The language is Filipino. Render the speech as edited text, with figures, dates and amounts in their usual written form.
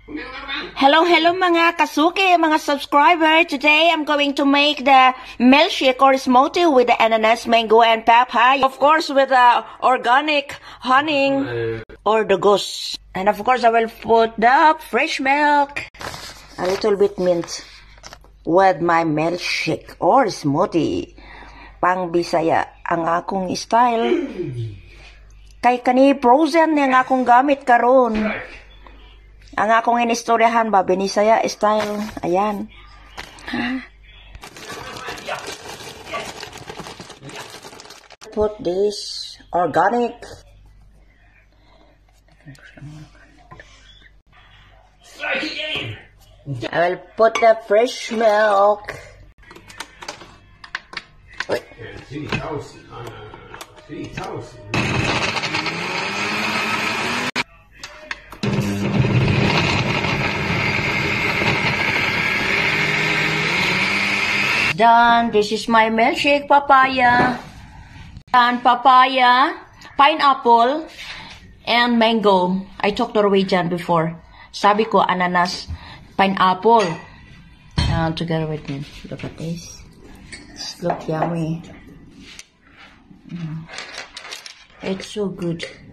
Hello mga kasuki, mga subscriber. Today I'm going to make the milkshake or smoothie with the ananas, mango, and papaya. Of course with the organic honey or the goose. And of course I will put the fresh milk, a little bit mint with my milkshake or smoothie. Pang Bisaya ang akong style. Kay kani frozen yang akong gamit karon. Ang akong inistoryahan ba, Binisaya style. Ayan. Put this organic. I will put the fresh milk. Wait. Done. This is my milkshake, papaya. And papaya, pineapple, and mango. I talked Norwegian before. Sabi ko, ananas, pineapple. Together with me. Look at this. Look yummy. It's so good.